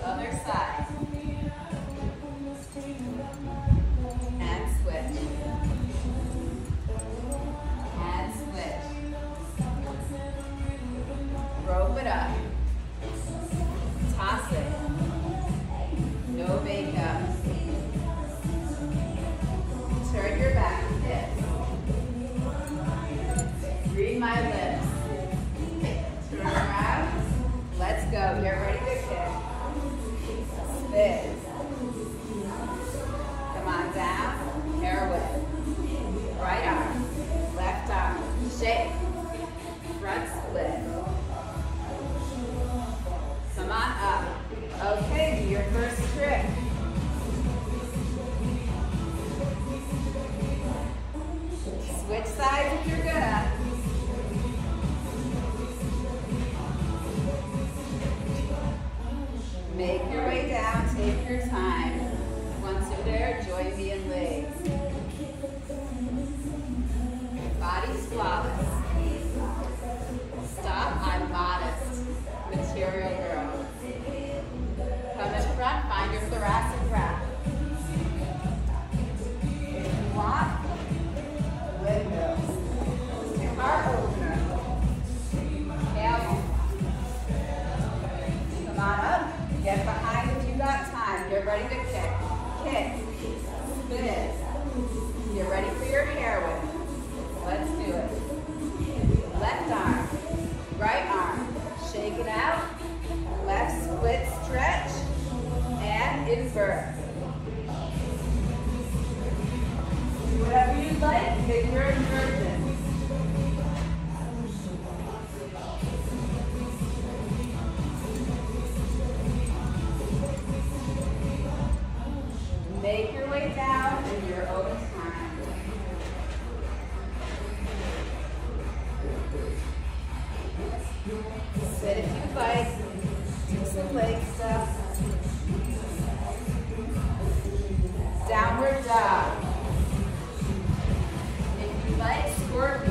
Other side. And switch. And switch. Rope it up. Toss it. No makeup. Turn your back. Hips. Read my lips. Turn around. Let's go. Get ready to kick. Spin. Come on down. Hair whip. Right arm. Left arm. Shake. Front split. Come on up. Okay, do your first trick. Switch sides if you're gonna. Make your way down, take your time. Once you're there, join me in legs. Body's flawless. Stop, I'm modest. Material girl. Come in front, find your thoracic wrap. If you want, windows. Heart opener. Camel. Come on up. Get behind if you got time. Get ready to kick. Kick. Spin. Get ready for your hair whip. Let's do it. Left arm. Right arm. Shake it out. Left split stretch. And invert. Do whatever you like. Pick your inversion. Make your way down in your own time. Sit if you like. Do some leg stuff. Downward dog. If you like, scorpion.